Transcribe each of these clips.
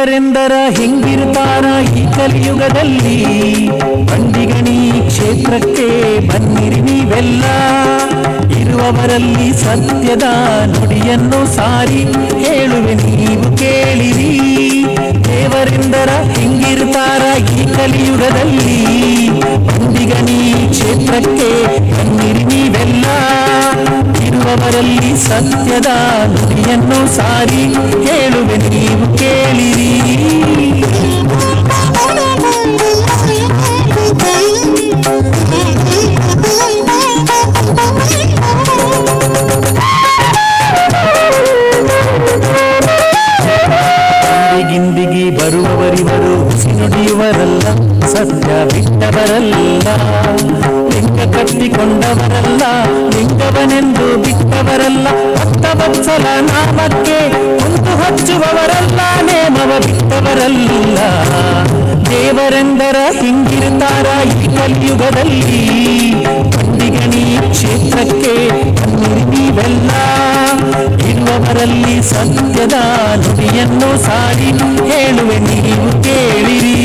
ದೇವರೆಂದರ ಹೆಂಗಿರ್ತಾರ ಈ ಕಲಿಯುಗದಲ್ಲಿ. ಬಂಡಿಗಣಿ ಕ್ಷೇತ್ರಕ್ಕೆ ಬನ್ನಿರಿ ನೀವೆಲ್ಲ, ಇರುವವರಲ್ಲಿ ಸತ್ಯದ ನುಡಿಯನ್ನು ಸಾರಿ ಹೇಳುವೆ ನೀವು ಕೇಳಿರಿ. ದೇವರೆಂದರ ಹೆಂಗಿರ್ತಾರ ಈ ಕಲಿಯುಗದಲ್ಲಿ. ಬಂಡಿಗಣಿ ಕ್ಷೇತ್ರಕ್ಕೆ ಬನ್ನಿರಿ ನೀವೆಲ್ಲ, ಇರುವವರಲ್ಲಿ ಸತ್ಯದ ನುಡಿಯನ್ನು ಸಾರಿ ಹೇಳುವೆ ನೀವು ಕೇಳಿರಿ. ಗಿಂದಿಗಿ ಬರುವವರಿವರು ಹುಸಿ ನುಡಿಯುವರಲ್ಲ, ಸತ್ಯ ಬಿಟ್ಟವರಲ್ಲ. ಲಿಂಗ ಕಟ್ಟಿಕೊಂಡವರಲ್ಲ, ಲಿಂಗವನೆಂದು ಬಿಟ್ಟವರಲ್ಲ. ಭಕ್ತವತ್ಸಲ ನಾಮಕ್ಕೆ ಕುಂತು ಹಚ್ಚುವವರಲ್ಲ, ನೇಮವ ಬಿಟ್ಟವರಲ್ಲ. ದೇವರೆಂದರ ಹಿಂಗಿರ್ತಾರ ಈ ಕಲಿಯುಗದಲ್ಲಿ. ಬಂಡಿಗಣಿ ಕ್ಷೇತ್ರಕ್ಕೆ ಬನ್ನಿರಿ ನೀವೆಲ್ಲ, ಇರುವವರಲ್ಲಿ ಸತ್ಯದ ನುಡಿಯನ್ನು ಸಾರಿ ಹೇಳುವೆ ನೀವು ಕೇಳಿರಿ.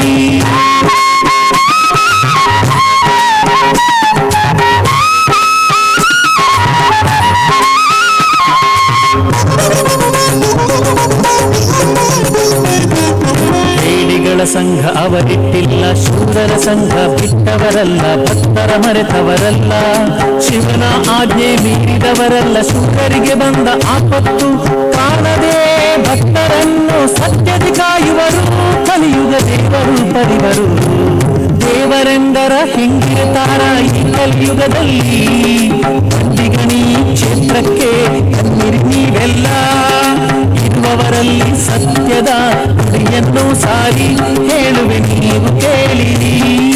ಹೇಡಿಗಳ ಸಂಘ ಅವರಿಟ್ಟಿಲ್ಲ, ಶೂರರ ಸಂಘ ಬಿಟ್ಟವರಲ್ಲ, ಭಕ್ತರ ಮರೆತವರಲ್ಲ. ಶಿವನ ಆಜ್ಞೆ ಮೀರಿದವರಲ್ಲ, ಶೂರರಿಗೆ ಬಂದ ಆಪತ್ತು ಕಾಣದೆ ಭಕ್ತರನ್ನು ಸತ್ಯದಿ ಕಾಯುವರು. ಕಲಿಯುಗ ದೇವರು ಪರಿವರು. ದೇವರೆಂದರ ಹೆಂಗಿರ್ತಾರ ಈ ಕಲಿಯುಗದಲ್ಲಿ. ಬಂಡಿಗಣಿ ಕ್ಷೇತ್ರಕ್ಕೆ ಬನ್ನಿರಿ ನೀವೆಲ್ಲ, ಇರುವವರಲ್ಲಿ ಸತ್ಯದ ನುಡಿಯನ್ನು ಸಾರಿ ಹೇಳುವೆ ನೀವು ಕೇಳಿರಿ.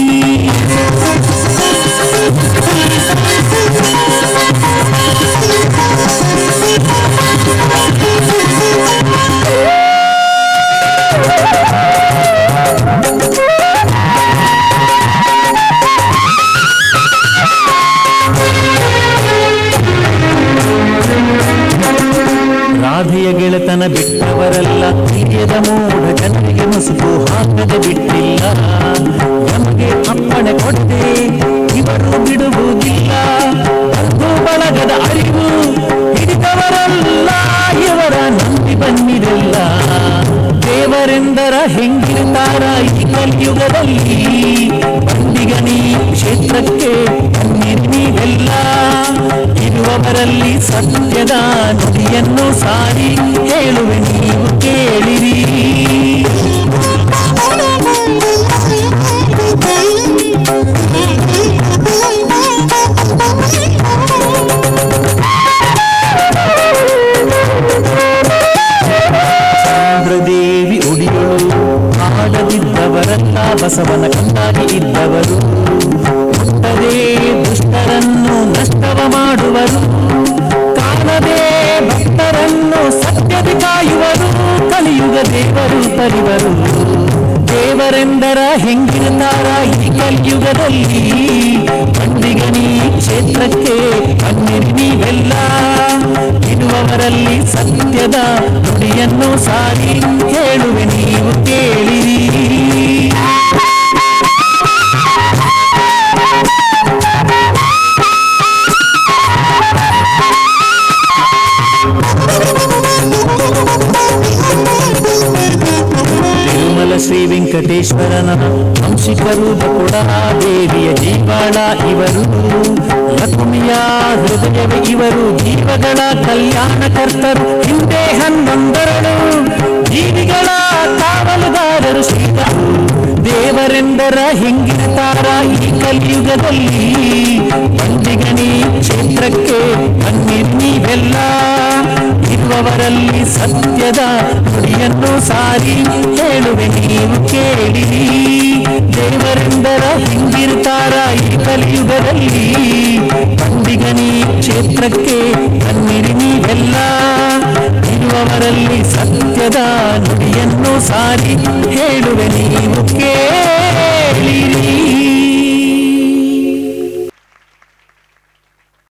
ರಾಧೆಯ ಗೆಳೆತನ ಬಿಟ್ಟವರಲ್ಲ, ತಿಳಿಯದ ಮೂಢ ಜನರಿಗೆ ಮುಸುಕು ಹಾಕದೆ ಬಿಟ್ಟಿಲ್ಲ. ನಮಗೆ ಅಪ್ಪಣೆ ಕೊಟ್ಟೆ ಇವರು ಬಿಡುವುದಿಲ್ಲ, ಬಂಧು ಬಳಗದ ಅರಿವು ಹಿಡಿದವರಲ್ಲ, ಇವರ ನಂಬಿ ಬನ್ನಿರಲ್ಲ. ದೇವರೆಂದರ ಹೆಂಗಿರ್ತಾರ ಈ ಕಲಿಯುಗದಲ್ಲಿ. ಬಂಡಿಗಣಿ ಕ್ಷೇತ್ರಕ್ಕೆ ಬನ್ನಿರಿ ನೀವೆಲ್ಲ, ಇರುವವರಲ್ಲಿ ಸತ್ಯದ ನುಡಿಯನ್ನು ಸಾರಿ ಹೇಳುವೆ ನೀವು ಕೇಳಿರಿ. ಚಂದ್ರದೇವಿ ಉಡಿಯಳು ಆಡದಿದ್ದವರಲ್ಲ, ಬಸವನ ಕಂದಾಗಿ ಇದ್ದವರು. ಮುಟ್ಟದೇ ದುಷ್ಟರನ್ನು ನಷ್ಟವ ಮಾಡುವರು, ಕಾಣದೇ ಭಕ್ತರನ್ನು ಸತ್ಯದಿ ಕಾಯುವರು. ಕಲಿಯುಗ ದೇವರು ಪರಿವರು. ದೇವರೆಂದರ ಹೆಂಗಿರ್ತಾರ ಈ ಕಲಿಯುಗದಲ್ಲಿ. ಬಂಡಿಗಣಿ ಕ್ಷೇತ್ರಕ್ಕೆ ಬನ್ನಿರಿ ನೀವೆಲ್ಲ, ಇರುವವರಲ್ಲಿ ಸತ್ಯದ ನುಡಿಯನ್ನು ಸಾರಿ ಹೇಳುವೆ ನೀವು ಕೇಳಿರಿ. ತಿರುಮಲ ಶ್ರೀ ವೆಂಕಟೇಶ್ವರನ ವಂಶಿಕರು ಬಕುಡ ದೇವಿಯ ಜೀವಾಳ ಇವರು. ಲಕ್ಷ್ಮಿಯ ಹೃದಯವೇ ಇವರು, ಜೀವಗಳ ಕಲ್ಯಾಣಕರ್ತರು. ಹಿಂದೆ 11 ಜೀವಿಗಳ ಕಾವಲುಗಾರರು ಶ್ರೀಗಳು. ದೇವರೆಂದರ ಹೆಂಗಿರ್ತಾರ ಈ ಕಲಿಯುಗದಲ್ಲಿ. ಬಂಡಿಗಣಿ ಕ್ಷೇತ್ರಕ್ಕೆ ಬನ್ನಿರಿ ನೀವೆಲ್ಲ, ಇರುವವರಲ್ಲಿ ಸತ್ಯದ ನುಡಿಯನ್ನು ಸಾರಿ ಹೇಳುವೆ ನೀವು ಕೇಳಿರಿ. ದೇವರೆಂದರ ಹೆಂಗಿರ್ತಾರ ಈ ಕಲಿಯುಗದಲ್ಲಿ. ಬಂಡಿಗಣಿ ಕ್ಷೇತ್ರಕ್ಕೆ ಬನ್ನಿರಿ ನೀವೆಲ್ಲ, ಇರುವವರಲ್ಲಿ ಸತ್ಯದ ನುಡಿಯನ್ನು ಸಾರಿ ಹೇಳುವೆ ನೀವು ಕೇಳಿರಿ.